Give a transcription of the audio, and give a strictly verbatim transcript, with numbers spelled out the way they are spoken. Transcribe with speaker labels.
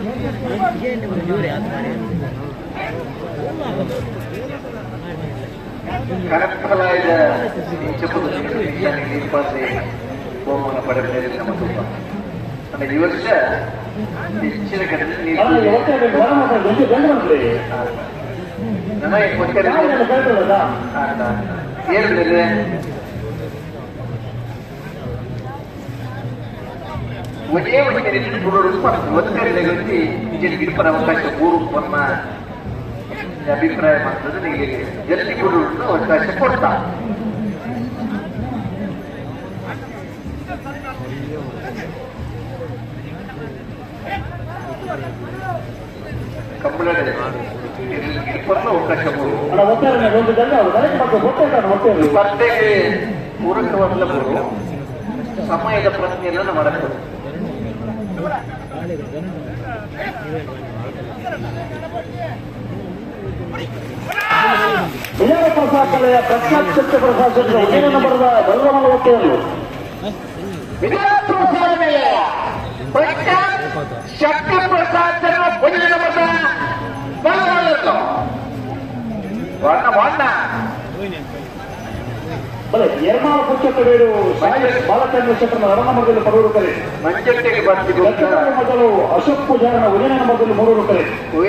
Speaker 1: ಕನಕಲಾಯದ ಚಪ್ಪು ನಿರ್ಪಾಸೆ ಹೋಮನ ಪಡೆದರೆ ನಮ್ಮ ತುಂಬ ಆಮೇಲೆ ಈ ವರ್ಷ ಹೆಚ್ಚಿನ ಕಡೆ ನನಗೆ ಕೊಟ್ಟರೆ ಹೇಳಿದ್ರೆ ಒಂದೇ ಒಂದು ಕರೆ ಒಂದು ಕರೆಯಲ್ಲಿ ನಿಜ ಗಿಡಪರ ಅವಕಾಶ ಮೂರು ನಮ್ಮ ಅಭಿಪ್ರಾಯ ಮಾಡ್ತದೆ ನಿಮಗೆ ಜಲ್ದಿ ಕೊಡುವುದು ಅವಕಾಶ ಕೊಡ್ತಾ ಕಂಬಳ ಗಿಡಪರನ ಅವಕಾಶ ಸ್ಪರ್ಧೆಗೆ ಪೂರಕವಾದ ಸಮಯದ ಪ್ರಶ್ನೆಯನ್ನು ಮಾಡಬಹುದು
Speaker 2: ವಿಜಯ ಪ್ರಸಾದ್ ಕಲೆಯ ಪ್ರಖ್ಯಾತ ಚಿತ್ರ ಪ್ರಸಾದ್ ಒಂದನೇ ನಂಬರ್ದ ಬಲರಾಮನ ಒಟ್ಟೆಯರು
Speaker 1: ವಿಜಯ ಪ್ರಸಾದ್ ಕಲೆಯ ಪ್ರಖ್ಯಾತ ಶಕ್ತಿ ಪ್ರಸಾದ್ ಒಂದನೇ ನಂಬರ್ದ ಬಲರಾಮನ ವರ್ಣ ವರ್ಣ
Speaker 2: ಬಲೆ ಎರ್ಮಾಳ ಪುಚ್ಚಕವೇರು ಬಾಲಚಂದ್ರಶೇಖರ ಎರಡನೇ ನಂಬರ್ದಲ್ಲಿ ಪಡೆಯುವ ಕರೆ
Speaker 1: ಮಂಜಟ್ಟಿಗೆ ಬರ್ತಿದ್ದು
Speaker 2: ಮೊದಲು ಅಶೋಕ್ ಪೂಜಾರನ ಒಂದನೇ ನಂಬರ್ದಲ್ಲಿ ಮೂರು ಕರೆ